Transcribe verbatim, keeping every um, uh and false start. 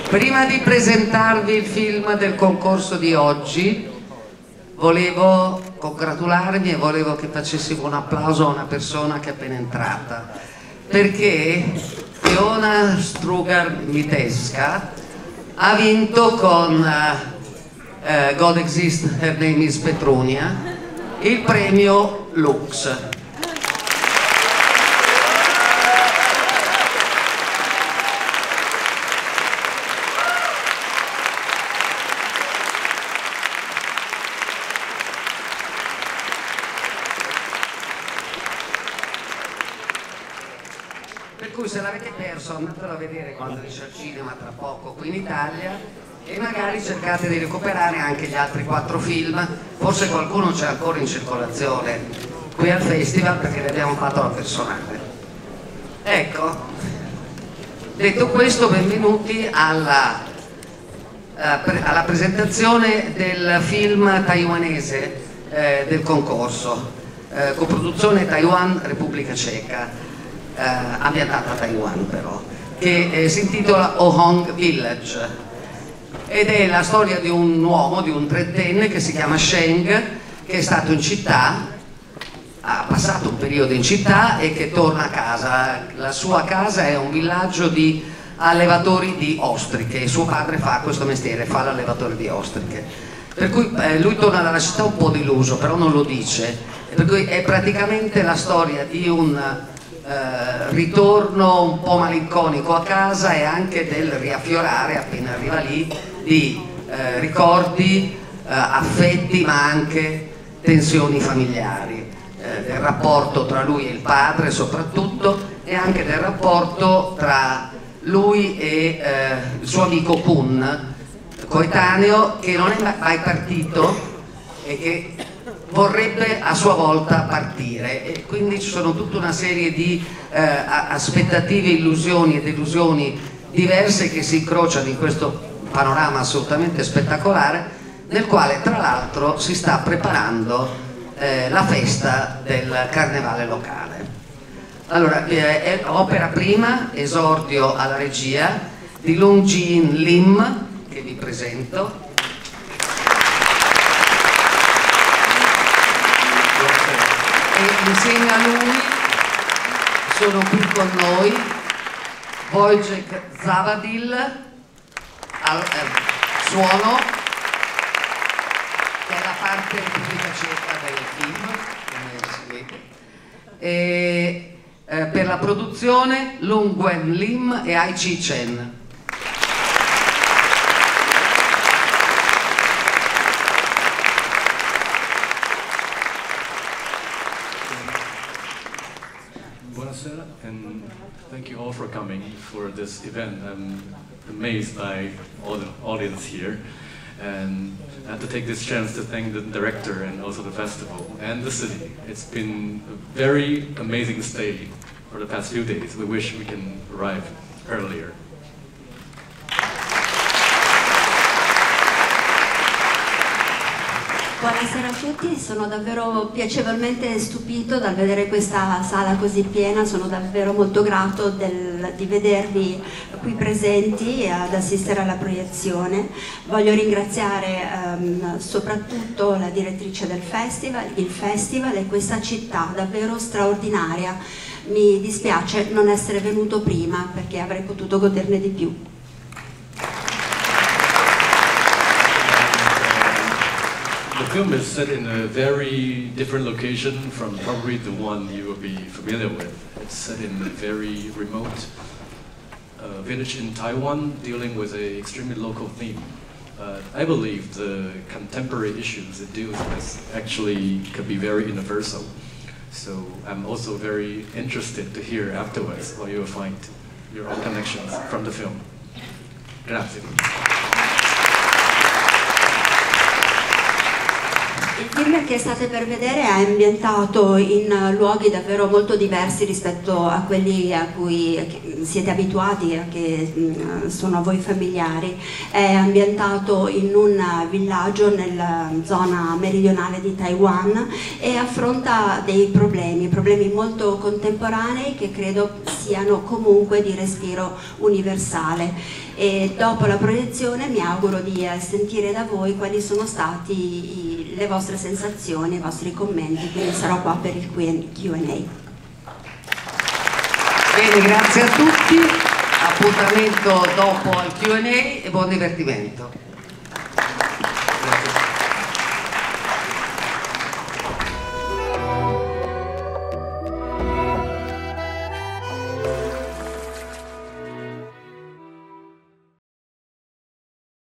Prima di presentarvi il film del concorso di oggi, volevo congratularmi e volevo che facessimo un applauso a una persona che è appena entrata, perché Fiona Strugar-Mitevska ha vinto con uh, God Exists, Her Name is Petrunia, il premio Lux. Per cui se l'avete perso andatelo a vedere quando esce al cinema tra poco qui in Italia e magari cercate di recuperare anche gli altri quattro film, forse qualcuno c'è ancora in circolazione qui al festival perché li abbiamo fatto la personale. Ecco, detto questo, benvenuti alla, uh, pre alla presentazione del film taiwanese eh, del concorso, eh, coproduzione Taiwan Repubblica Ceca. Uh, ambientata a Taiwan però, che eh, si intitola Oh Hong Village ed è la storia di un uomo, di un trentenne che si chiama Sheng, che è stato in città, ha passato un periodo in città e che torna a casa. La sua casa è un villaggio di allevatori di ostriche e suo padre fa questo mestiere, fa l'allevatore di ostriche, per cui eh, lui torna dalla città un po' deluso, però non lo dice, per cui è praticamente la storia di un Uh, ritorno un po' malinconico a casa e anche del riaffiorare appena arriva lì di uh, ricordi, uh, affetti ma anche tensioni familiari, uh, del rapporto tra lui e il padre soprattutto e anche del rapporto tra lui e uh, il suo amico Kun, coetaneo, che non è mai partito e che vorrebbe a sua volta partire, e quindi ci sono tutta una serie di eh, aspettative, illusioni e delusioni diverse che si incrociano in questo panorama assolutamente spettacolare, nel quale tra l'altro si sta preparando eh, la festa del carnevale locale. Allora, eh, è opera prima, esordio alla regia di Lung Jin Lim, che vi presento. E insieme a lui sono qui con noi Wojciech Zavadil al eh, suono, che è la parte Repubblica Ceca del film, come si vede, e eh, per la produzione Lung Gwen Lim e Ai Chi Chen. And thank you all for coming for this event. I'm amazed by all the audience here, and I have to take this chance to thank the director and also the festival and the city. It's been a very amazing stay for the past few days. We wish we can arrive earlier. Buonasera a tutti, sono davvero piacevolmente stupito dal vedere questa sala così piena, sono davvero molto grato del, di vedervi qui presenti e ad assistere alla proiezione. Voglio ringraziare um, soprattutto la direttrice del festival, il festival e questa città davvero straordinaria. Mi dispiace non essere venuto prima perché avrei potuto goderne di più. The film is set in a very different location from probably the one you will be familiar with. It's set in a very remote uh, village in Taiwan, dealing with an extremely local theme. Uh, I believe the contemporary issues it deals with actually could be very universal. So I'm also very interested to hear afterwards what you will find your own connections from the film. Grazie. Il film che state per vedere è ambientato in luoghi davvero molto diversi rispetto a quelli a cui siete abituati, a che sono a voi familiari. È ambientato in un villaggio nella zona meridionale di Taiwan e affronta dei problemi, problemi molto contemporanei che credo siano comunque di respiro universale. e dopo la proiezione mi auguro di eh, sentire da voi quali sono stati i, le vostre sensazioni, i vostri commenti, quindi sarò qua per il Q and A. Bene, grazie a tutti, appuntamento dopo al Q and A e buon divertimento.